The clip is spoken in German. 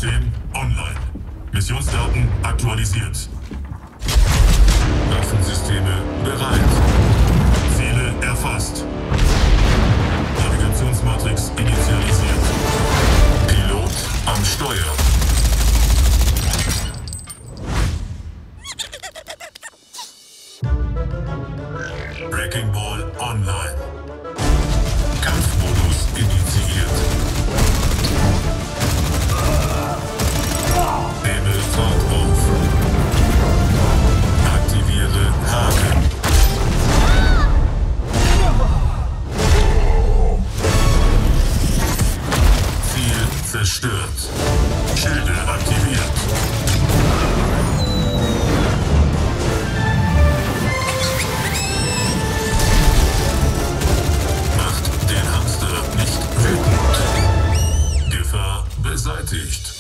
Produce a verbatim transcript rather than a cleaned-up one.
System online. Missionsdaten aktualisiert. Waffensysteme bereit. Ziele erfasst. Navigationsmatrix initialisiert. Pilot am Steuer. Wrecking Ball online. Kampfmodus initiiert. Nehme Fahrt auf. Aktiviere Haken. Ziel zerstört. Schilde aktiviert. Macht den Hamster nicht wütend. Gefahr beseitigt.